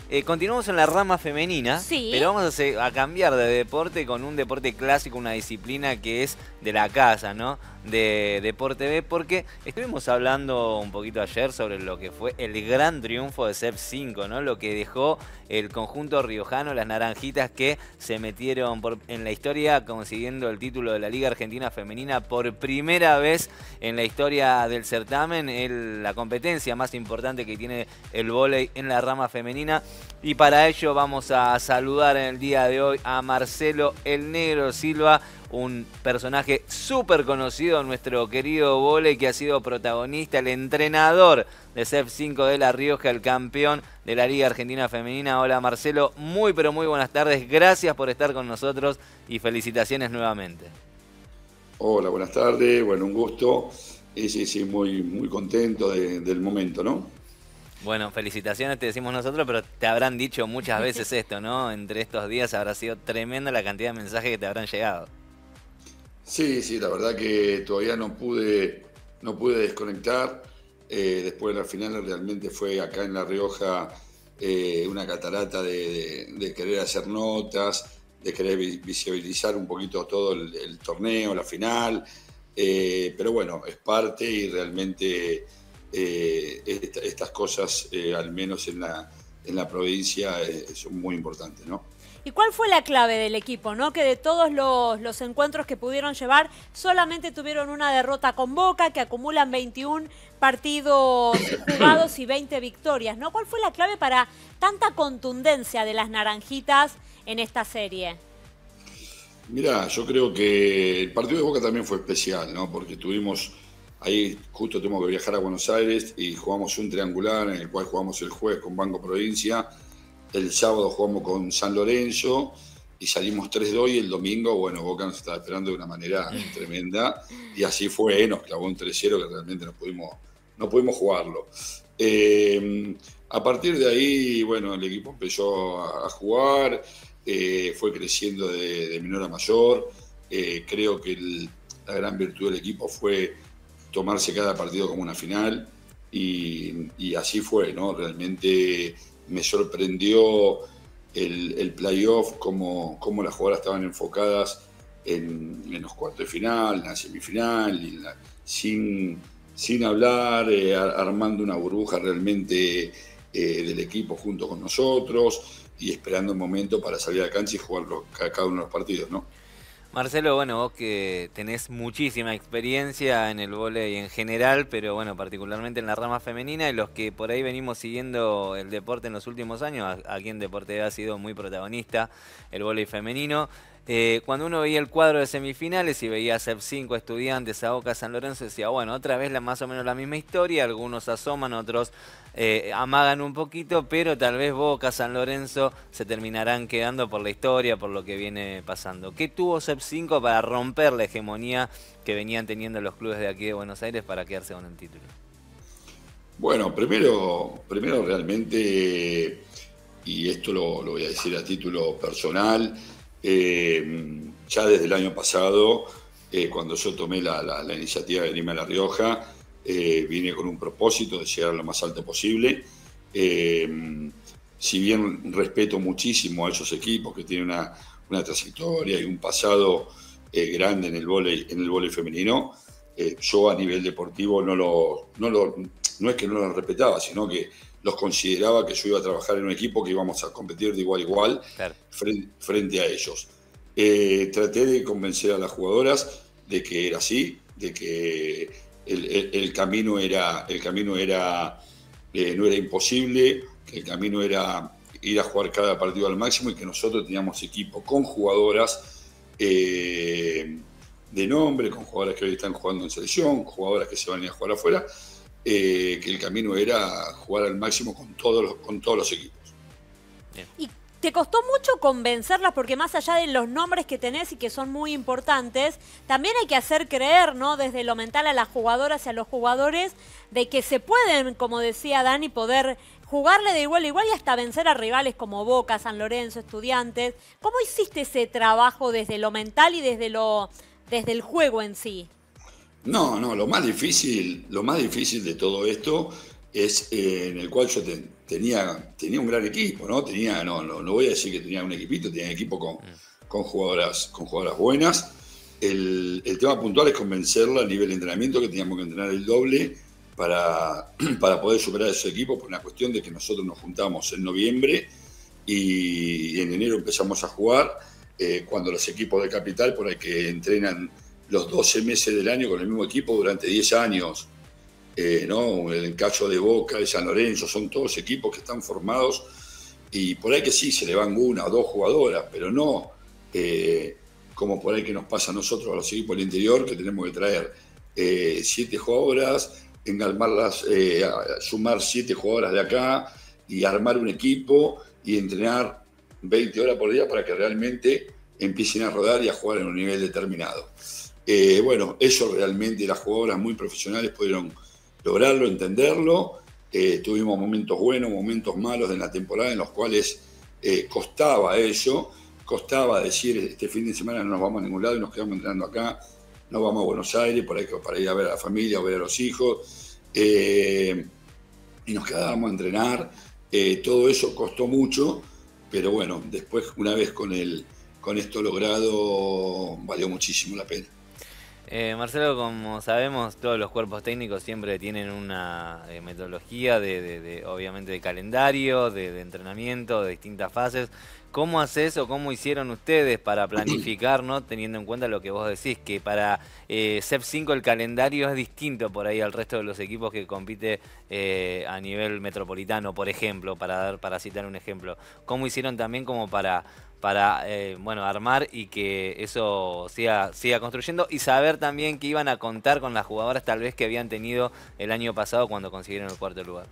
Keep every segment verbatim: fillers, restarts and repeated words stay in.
Eh, continuamos en la rama femenina, Sí. pero vamos a, se- a cambiar de deporte con un deporte clásico, una disciplina que es de la casa, ¿no? De Deporte B, porque estuvimos hablando un poquito ayer sobre lo que fue el gran triunfo de C E P cinco, ¿no? Lo que dejó el conjunto riojano, las naranjitas que se metieron por- en la historia consiguiendo el título de la Liga Argentina Femenina por primera vez en la historia del certamen, el- la competencia más importante que tiene el vóley en la rama femenina. Y para ello vamos a saludar en el día de hoy a Marcelo El Negro Silva, un personaje súper conocido en nuestro querido vóley, que ha sido protagonista, el entrenador de C E P cinco de La Rioja, el campeón de la Liga Argentina Femenina. Hola Marcelo, muy pero muy buenas tardes, gracias por estar con nosotros y felicitaciones nuevamente. Hola, buenas tardes, bueno, un gusto. Y sí, sí, muy, muy contento de- del momento, ¿no? Bueno, felicitaciones te decimos nosotros, pero te habrán dicho muchas veces esto, ¿no? Entre estos días habrá sido tremenda la cantidad de mensajes que te habrán llegado. Sí, sí, la verdad que todavía no pude, no pude desconectar. Eh, después de la final realmente fue acá en La Rioja eh, una catarata de, de- de querer hacer notas, de querer vi- visibilizar un poquito todo el, el torneo, la final. Eh, pero bueno, es parte y realmente eh, esta- estas cosas, eh, al menos en la, en la provincia, eh, son muy importantes, ¿no? ¿Y cuál fue la clave del equipo, no? Que de todos los, los encuentros que pudieron llevar, solamente tuvieron una derrota con Boca, que acumulan veintiún partidos jugados y veinte victorias, ¿no? ¿Cuál fue la clave para tanta contundencia de las naranjitas en esta serie? Mirá, yo creo que el partido de Boca también fue especial, ¿no? Porque tuvimos, ahí justo tuvimos que viajar a Buenos Aires y jugamos un triangular en el cual jugamos el jueves con Banco Provincia, el sábado jugamos con San Lorenzo y salimos tres dos y el domingo, bueno, Boca nos estaba esperando de una manera tremenda y así fue, nos clavó un tres cero que realmente no pudimos, no pudimos jugarlo. Eh, a partir de ahí, bueno, el equipo empezó a, a jugar, eh, fue creciendo de, de menor a mayor. Eh, creo que el- la gran virtud del equipo fue tomarse cada partido como una final y, y así fue, ¿no? Realmente me sorprendió el, el playoff, cómo, cómo las jugadoras estaban enfocadas en, en los cuartos de final, en la semifinal, y en la- sin, sin hablar, eh, armando una burbuja realmente eh, del equipo junto con nosotros y esperando un momento para salir a la cancha y jugar los- cada uno de los partidos, ¿no? Marcelo, bueno, vos que tenés muchísima experiencia en el vóley en general, pero bueno, particularmente en la rama femenina, y los que por ahí venimos siguiendo el deporte en los últimos años, a- aquí en Deporte ha sido muy protagonista el vóley femenino. Eh, cuando uno veía el cuadro de semifinales y veía a C E P cinco, Estudiantes, a Boca, San Lorenzo, decía, bueno, otra vez la, más o menos la misma historia, algunos asoman, otros eh, amagan un poquito, pero tal vez Boca, San Lorenzo se terminarán quedando por la historia, por lo que viene pasando. ¿Qué tuvo C E P cinco para romper la hegemonía que venían teniendo los clubes de aquí de Buenos Aires para quedarse con el título? Bueno, primero, primero realmente, y esto lo, lo voy a decir a título personal, eh, ya desde el año pasado, eh, cuando yo tomé la, la- la iniciativa de venirme a La Rioja, eh, vine con un propósito de llegar lo más alto posible. Eh, si bien respeto muchísimo a esos equipos que tienen una, una trayectoria y un pasado eh, grande en el vóley, en el vóley femenino, eh, yo a nivel deportivo no lo, no lo, no es que no los respetaba, sino que los consideraba que yo iba a trabajar en un equipo que íbamos a competir de igual a igual Claro. frente, frente a ellos. Eh, traté de convencer a las jugadoras de que era así, de que el, el- el camino era, el camino era eh, no era imposible, que el camino era ir a jugar cada partido al máximo y que nosotros teníamos equipo con jugadoras eh, de nombre, con jugadoras que hoy están jugando en selección, jugadoras que se van a ir a jugar afuera, eh, que el camino era jugar al máximo con todos los, con todos los equipos. Bien. ¿Y te costó mucho convencerlas? Porque más allá de los nombres que tenés y que son muy importantes, también hay que hacer creer, ¿no? Desde lo mental a las jugadoras y a los jugadores, de que se pueden, como decía Dani, poder jugarle de igual a igual y hasta vencer a rivales como Boca, San Lorenzo, Estudiantes. ¿Cómo hiciste ese trabajo desde lo mental y desde lo, desde el juego en sí? No, no, lo más difícil, lo más difícil de todo esto es eh, en el cual yo te, tenía, tenía un gran equipo, ¿no? Tenía, no, no, no voy a decir que tenía un equipito, tenía un equipo con, con, jugadoras, con jugadoras buenas. El, el tema puntual es convencerla a nivel de entrenamiento, que teníamos que entrenar el doble para, para poder superar ese equipo, por una cuestión de que nosotros nos juntamos en noviembre y en enero empezamos a jugar, eh, cuando los equipos de capital, por ahí que entrenan los doce meses del año con el mismo equipo durante diez años, eh, ¿no? En el caso de Boca, de San Lorenzo, son todos equipos que están formados y por ahí que sí, se le van una o dos jugadoras, pero no eh, como por ahí que nos pasa a nosotros, a los equipos del interior, que tenemos que traer eh, siete jugadoras, engalmarlas, eh, sumar siete jugadoras de acá y armar un equipo y entrenar veinte horas por día para que realmente empiecen a rodar y a jugar en un nivel determinado. Eh, bueno, eso realmente las jugadoras muy profesionales pudieron lograrlo, entenderlo. Eh, tuvimos momentos buenos, momentos malos en la temporada en los cuales eh, costaba eso, costaba decir este fin de semana no nos vamos a ningún lado y nos quedamos entrenando acá, no vamos a Buenos Aires por ahí, para ir a ver a la familia o ver a los hijos, eh, y nos quedábamos a entrenar. Eh, todo eso costó mucho, pero bueno, después una vez con, el, con esto logrado valió muchísimo la pena. Eh, Marcelo, como sabemos, todos los cuerpos técnicos siempre tienen una eh, metodología de, de, de, obviamente, de calendario, de, de entrenamiento, de distintas fases. ¿Cómo haces o cómo hicieron ustedes para planificar, ¿no? Teniendo en cuenta lo que vos decís, que para eh, C E P cinco el calendario es distinto por ahí al resto de los equipos que compite eh, a nivel metropolitano, por ejemplo, para dar, para citar un ejemplo? ¿Cómo hicieron también como para para eh, bueno, armar y que eso siga, siga construyendo y saber también que iban a contar con las jugadoras tal vez que habían tenido el año pasado cuando consiguieron el cuarto lugar?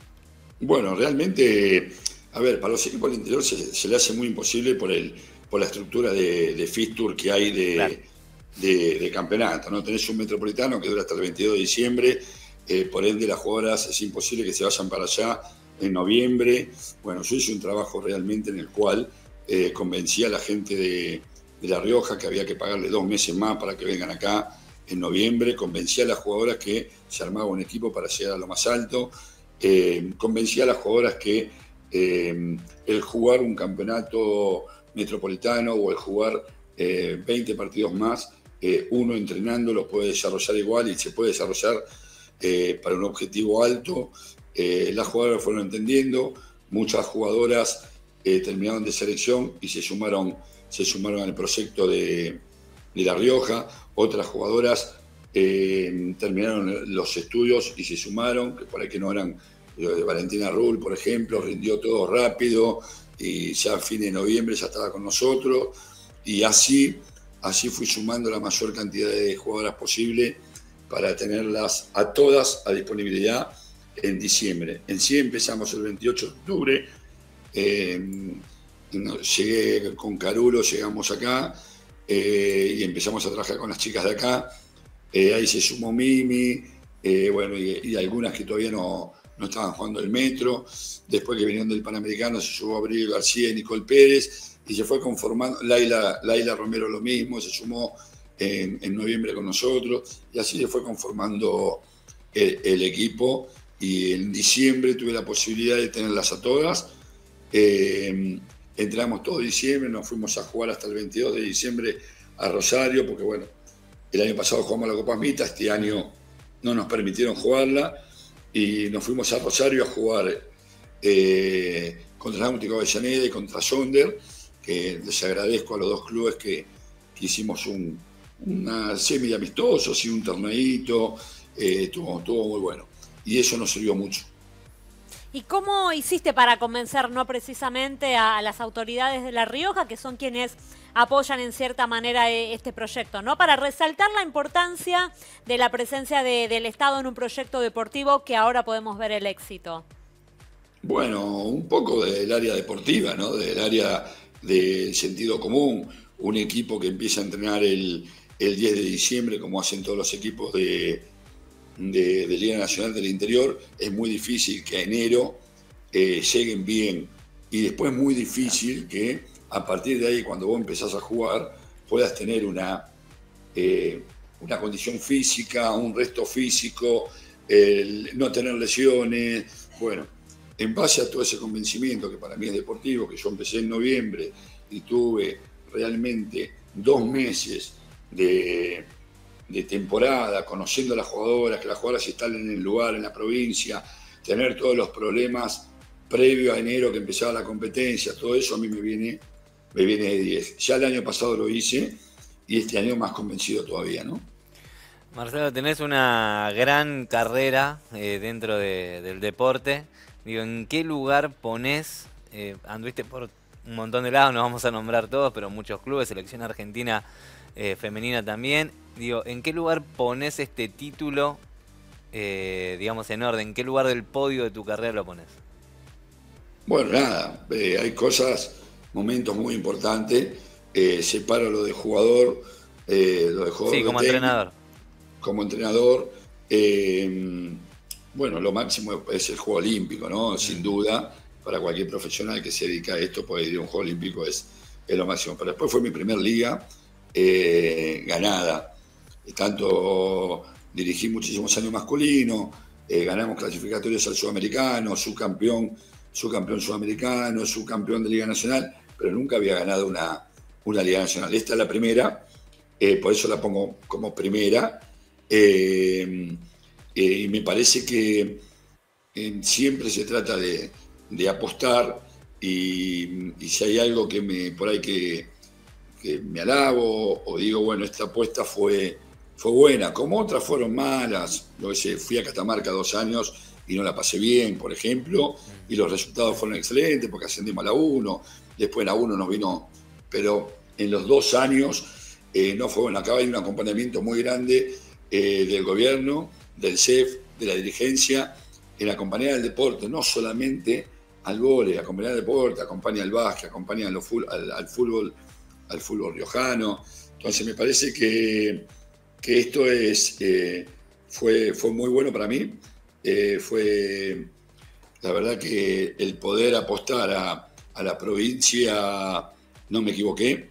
Bueno, realmente, a ver, para los equipos del interior se, se le hace muy imposible por el por la estructura de, de fixture que hay de, claro. de, de campeonato, ¿no? Tenés un metropolitano que dura hasta el veintidós de diciembre, eh, por ende las jugadoras es imposible que se vayan para allá en noviembre. Bueno, yo hice un trabajo realmente en el cual Eh, convencí a la gente de, de La Rioja que había que pagarle dos meses más para que vengan acá en noviembre, convencí a las jugadoras que se armaba un equipo para llegar a lo más alto, eh, convencí a las jugadoras que eh, el jugar un campeonato metropolitano o el jugar eh, veinte partidos más, eh, uno entrenando lo puede desarrollar igual y se puede desarrollar eh, para un objetivo alto. Eh, las jugadoras fueron entendiendo, muchas jugadoras Eh, terminaron de selección y se sumaron, se sumaron al proyecto de, de La Rioja. Otras jugadoras eh, terminaron los estudios y se sumaron, que por ahí que no eran, eh, Valentina Rull, por ejemplo, rindió todo rápido y ya a fin de noviembre ya estaba con nosotros. Y así, así fui sumando la mayor cantidad de jugadoras posible para tenerlas a todas a disponibilidad en diciembre. En sí empezamos el veintiocho de octubre. Eh, no, llegué con Carulo, llegamos acá eh, y empezamos a trabajar con las chicas de acá. Eh, ahí se sumó Mimi, eh, bueno, y, y algunas que todavía no, no estaban jugando el metro. Después que vinieron del Panamericano se sumó Abril García y Nicole Pérez y se fue conformando. Laila, Laila Romero lo mismo, se sumó en, en noviembre con nosotros y así se fue conformando el, el equipo. Y en diciembre tuve la posibilidad de tenerlas a todas. Eh, entramos todo diciembre, nos fuimos a jugar hasta el veintidós de diciembre a Rosario, porque bueno, el año pasado jugamos la Copa Mita, este año no nos permitieron jugarla, y nos fuimos a Rosario a jugar eh, contra Náutico Avellaneda y contra Sonder, que les agradezco a los dos clubes que, que hicimos un, una semi amistoso, y un torneito, eh, estuvo, estuvo muy bueno, y eso nos sirvió mucho. ¿Y cómo hiciste para convencer no precisamente a las autoridades de La Rioja, que son quienes apoyan en cierta manera este proyecto, ¿no? Para resaltar la importancia de la presencia de, del Estado en un proyecto deportivo que ahora podemos ver el éxito? Bueno, un poco del área deportiva, ¿no? Del área del sentido común. Un equipo que empieza a entrenar el, el diez de diciembre, como hacen todos los equipos de... De, de Liga Nacional del Interior, es muy difícil que a enero eh, lleguen bien y después es muy difícil que a partir de ahí, cuando vos empezás a jugar, puedas tener una, eh, una condición física, un resto físico, el no tener lesiones. Bueno, en base a todo ese convencimiento que para mí es deportivo, que yo empecé en noviembre y tuve realmente dos meses de, de temporada, conociendo a las jugadoras, que las jugadoras están en el lugar, en la provincia, tener todos los problemas previo a enero que empezaba la competencia, todo eso a mí me viene, me viene de diez. Ya el año pasado lo hice y este año más convencido todavía, ¿no? Marcelo, tenés una gran carrera eh, dentro de, del deporte. Digo, ¿en qué lugar ponés? Eh, anduviste por un montón de lados, no vamos a nombrar todos, pero muchos clubes, selección argentina eh, femenina también. Digo, ¿en qué lugar ponés este título, eh, digamos, en orden? ¿En qué lugar del podio de tu carrera lo ponés? Bueno, nada, eh, hay cosas, momentos muy importantes. Eh, separo lo de jugador, eh, lo de jugador Sí, como de técnico, entrenador. como entrenador. Eh, bueno, lo máximo es el juego olímpico, ¿no? Sin duda, para cualquier profesional que se dedica a esto, poder ir a un juego olímpico es, es lo máximo. Pero después fue mi primer liga eh, ganada. Tanto dirigí muchísimos años masculino, eh, ganamos clasificatorios al sudamericano, subcampeón, subcampeón sudamericano, subcampeón de Liga Nacional, pero nunca había ganado una, una Liga Nacional. Esta es la primera, eh, por eso la pongo como primera. Eh, eh, y me parece que eh, siempre se trata de, de apostar y, y si hay algo que me por ahí que, que me alabo o digo, bueno, esta apuesta fue, fue buena, como otras fueron malas. Yo que sé, fui a Catamarca dos años y no la pasé bien, por ejemplo, y los resultados fueron excelentes porque ascendimos a la uno, después en la uno nos vino, pero en los dos años eh, no fue bueno. Acá hay un acompañamiento muy grande eh, del gobierno, del C E F, de la dirigencia, en acompañar al deporte, no solamente al vóley, acompañar al deporte, acompaña al básquet, acompaña al, al, al fútbol, al fútbol riojano. Entonces me parece que, que esto es, eh, fue, fue muy bueno para mí. Eh, fue la verdad que el poder apostar a, a la provincia, no me equivoqué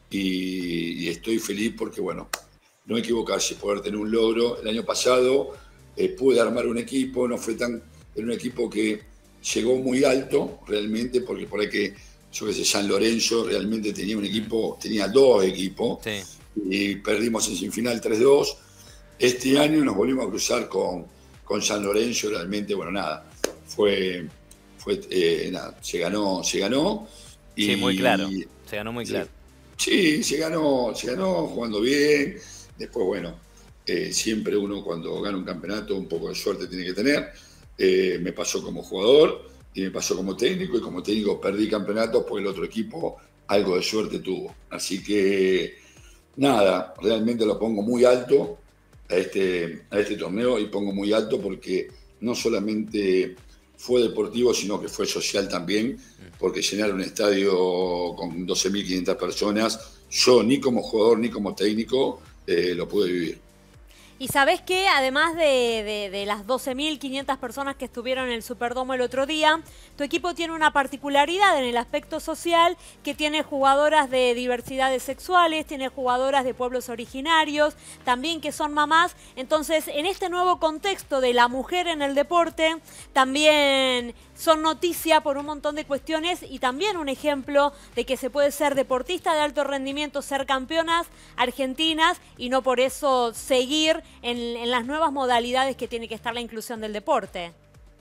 y, y estoy feliz porque, bueno, no equivocarse, poder tener un logro. El año pasado eh, pude armar un equipo, no fue tan, era un equipo que llegó muy alto realmente, porque por ahí que, yo qué sé, San Lorenzo realmente tenía un equipo, tenía dos equipos, sí, y perdimos en semifinal tres dos. Este año nos volvimos a cruzar con, con San Lorenzo, realmente, bueno, nada, fue, fue eh, nada, se ganó, se ganó. Y, sí, muy claro, se ganó muy claro. Sí, se ganó, se ganó jugando bien. Después, bueno, eh, siempre uno cuando gana un campeonato un poco de suerte tiene que tener. Eh, me pasó como jugador y me pasó como técnico, y como técnico perdí campeonatos porque el otro equipo algo de suerte tuvo. Así que, nada, realmente lo pongo muy alto a este, a este torneo, y pongo muy alto porque no solamente fue deportivo, sino que fue social también, porque llenar un estadio con doce mil quinientas personas, yo ni como jugador ni como técnico eh, lo pude vivir. Y sabés que además de, de, de las doce mil quinientas personas que estuvieron en el Superdomo el otro día, tu equipo tiene una particularidad en el aspecto social, que tiene jugadoras de diversidades sexuales, tiene jugadoras de pueblos originarios, también que son mamás. Entonces, en este nuevo contexto de la mujer en el deporte, también son noticia por un montón de cuestiones, y también un ejemplo de que se puede ser deportista de alto rendimiento, ser campeonas argentinas, y no por eso seguir en, en las nuevas modalidades que tiene que estar la inclusión del deporte.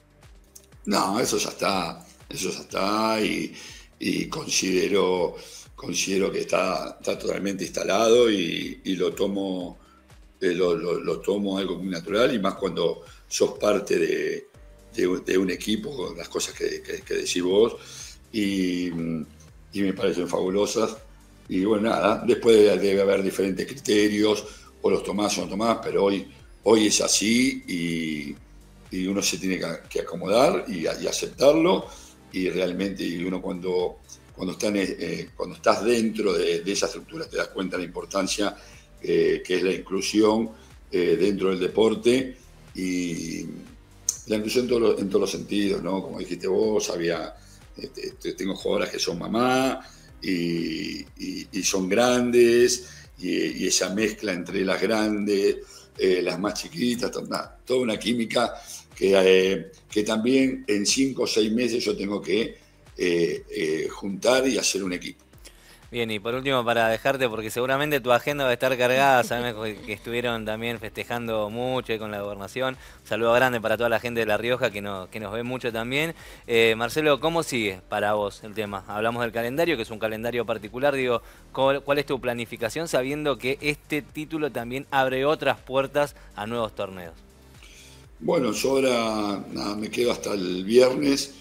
No, eso ya está, eso ya está, y, y considero, considero que está, está totalmente instalado, y, y lo tomo, eh, lo, lo, lo tomo algo muy natural, y más cuando sos parte de, de, de un equipo, con las cosas que, que, que decís vos, y, y me parecen fabulosas. Y bueno, nada, después debe haber diferentes criterios, o los tomás o no tomás, pero hoy, hoy es así, y, y uno se tiene que, que acomodar y, y aceptarlo, y realmente y uno cuando, cuando, está en, eh, cuando estás dentro de, de esa estructura te das cuenta de la importancia eh, que es la inclusión eh, dentro del deporte, y la inclusión en todos los, en todos los sentidos, ¿no? Como dijiste vos, había, este, tengo jugadoras que son mamá y, y, y son grandes, y, y esa mezcla entre las grandes, eh, las más chiquitas, to- nada, toda una química que, eh, que también en cinco o seis meses yo tengo que eh, eh, juntar y hacer un equipo. Bien, y por último, para dejarte, porque seguramente tu agenda va a estar cargada, sabemos que que estuvieron también festejando mucho ahí con la gobernación. Un saludo grande para toda la gente de La Rioja que, no, que nos ve mucho también. Eh, Marcelo, ¿cómo sigue para vos el tema? Hablamos del calendario, que es un calendario particular. Digo, ¿cuál, cuál es tu planificación sabiendo que este título también abre otras puertas a nuevos torneos? Bueno, yo ahora nada, me quedo hasta el viernes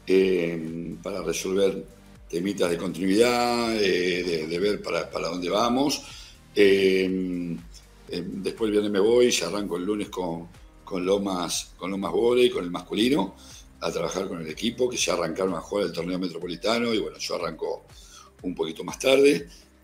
eh, para resolver temitas de continuidad, eh, de, de ver para, para dónde vamos. Eh, eh, después el viernes me voy y arranco el lunes con, con Lomas, con Lomas Voley, con el masculino, a trabajar con el equipo, que ya arrancaron a jugar el torneo metropolitano, y bueno, yo arranco un poquito más tarde.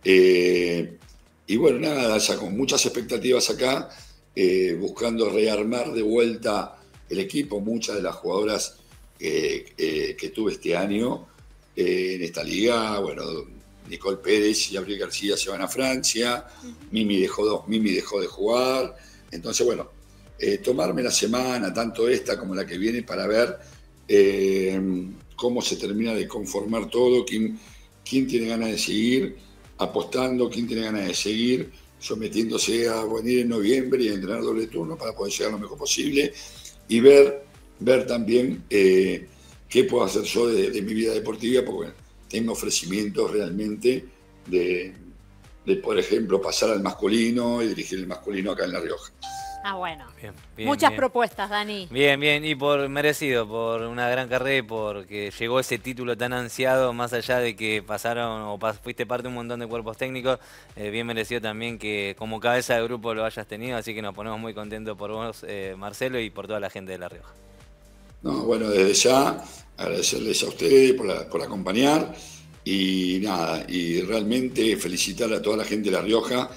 Eh, y bueno, nada, ya con muchas expectativas acá, eh, buscando rearmar de vuelta el equipo. Muchas de las jugadoras eh, eh, que tuve este año eh, en esta liga, bueno, Nicole Pérez y Gabriel García se van a Francia, Mimi dejó, Mimi dejó de jugar, entonces bueno, eh, tomarme la semana, tanto esta como la que viene, para ver eh, cómo se termina de conformar todo, quién, quién tiene ganas de seguir apostando, quién tiene ganas de seguir sometiéndose a venir en noviembre y a entrenar doble turno para poder llegar lo mejor posible, y ver, ver también eh, qué puedo hacer yo de, de mi vida deportiva, porque tengo ofrecimientos realmente de, de, por ejemplo, pasar al masculino y dirigir el masculino acá en La Rioja. Ah, bueno. Bien, bien, Muchas bien. propuestas, Dani. Bien, bien, y por merecido, por una gran carrera y porque llegó ese título tan ansiado, más allá de que pasaron o pas- fuiste parte de un montón de cuerpos técnicos, eh, bien merecido también que como cabeza de grupo lo hayas tenido, así que nos ponemos muy contentos por vos, eh, Marcelo, y por toda la gente de La Rioja. No, bueno, desde ya agradecerles a ustedes por, la, por acompañar y nada, y realmente felicitar a toda la gente de La Rioja,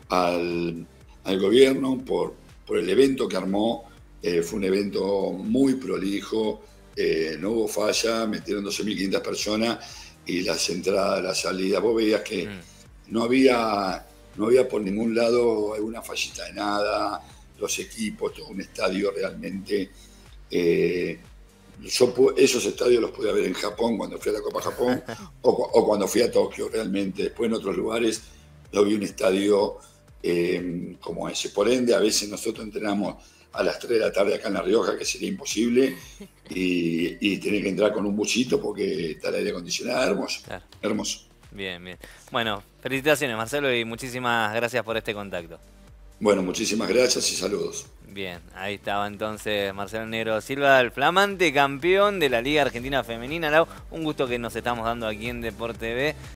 al, al gobierno por, por el evento que armó. Eh, fue un evento muy prolijo, eh, no hubo falla, metieron doce mil quinientas personas y las entradas, las salidas, vos veías que Mm. no había, no había por ningún lado alguna fallita de nada, los equipos, todo un estadio realmente. Eh, yo pu- esos estadios los pude ver en Japón cuando fui a la Copa Japón o, cu- o cuando fui a Tokio realmente. Después en otros lugares no vi un estadio eh, como ese. Por ende, a veces nosotros entrenamos a las tres de la tarde acá en La Rioja, que sería imposible, y, y tener que entrar con un busito porque está el aire acondicionado. Hermoso, Claro. hermoso. Bien, bien. Bueno, felicitaciones, Marcelo, y muchísimas gracias por este contacto. Bueno, muchísimas gracias y saludos. Bien, ahí estaba entonces Marcelo Negro Silva, el flamante campeón de la Liga Argentina Femenina. Lau, un gusto que nos estamos dando aquí en Deporte T V.